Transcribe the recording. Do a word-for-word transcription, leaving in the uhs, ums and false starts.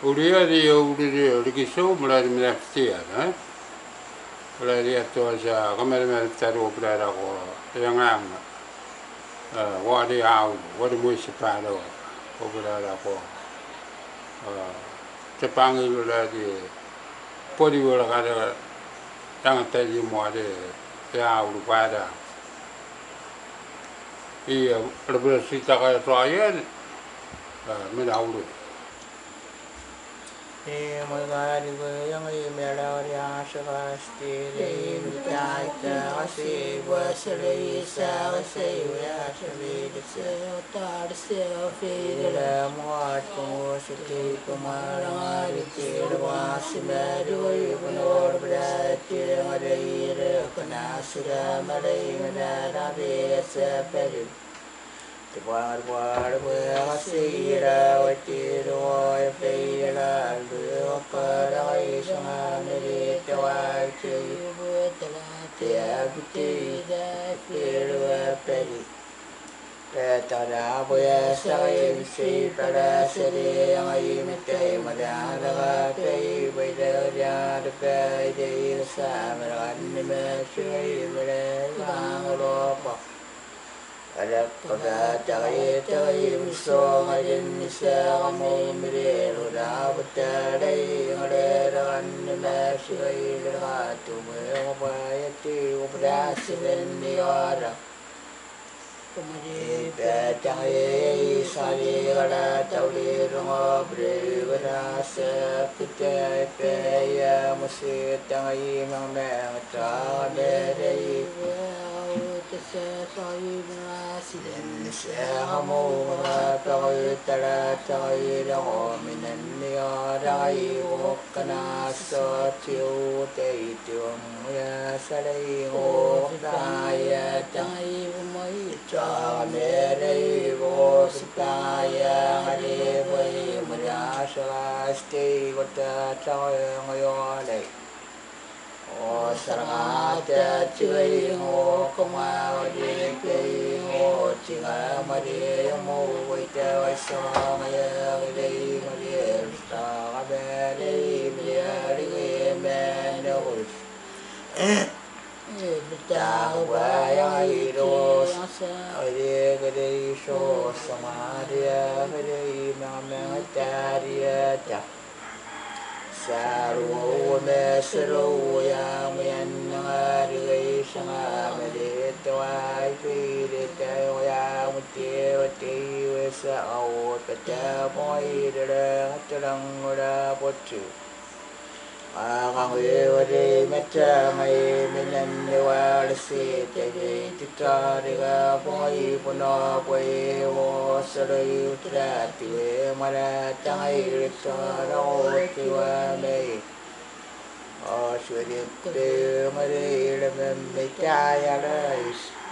Uria di uria di kiso mula di mnaftia, eh? Mula di atau sa kamera mera taru berada ko yang ang, wadi au, wadi muisi pado, ko berada ko. Jepang itu mula di podi mula kada yang tadi mua di ya au pada. Iya, lebih sita kaya soalnya, mena au. E magari yang i melodi asasti le mitai ka asi wasri sa sai ya sabi se tar se fi la muat ko siti kumara ti was meru ibnor brati ngai re kana sura mare na rabe se peri War war war sira watiro feira lu karai samari tawai butla tia butida firu peri Petara boya sai si para seri ai mete madara pei boya ya de pei de samara ni me sui mere bangro pa Ada pada cari cari musuh ngajin nisah kamu miri roda betadai ngadaran masih berhatu merapayati operasi bendiara kemudian cari sari kada tauli rumah beri berasa kita paya masih cari memang tak dari Siden sehamu mengatakan tera tera min niarai okana satiu teitum ya salai okaya tai mai cha merei osaya ale vai marasala stay kota chai ngoyolai O sarangata chui ngo koma di kei ngo chinga mari mo waita waso maya gei mari sta gabe dei mari gei menos eh bita wa ya iros ade gei so samaria gei mama taria ta Saru mesru ya men ngari sanga mede toai fi de tao ya muti wati wesa au peta moi de terang ora potu Ang wadi mata mai minan dewa lesi tege tita dega poi puno poi wo sarai utra tiwe mara tangai rita no tiwa mei o shwede kute mare lemem mekaya lais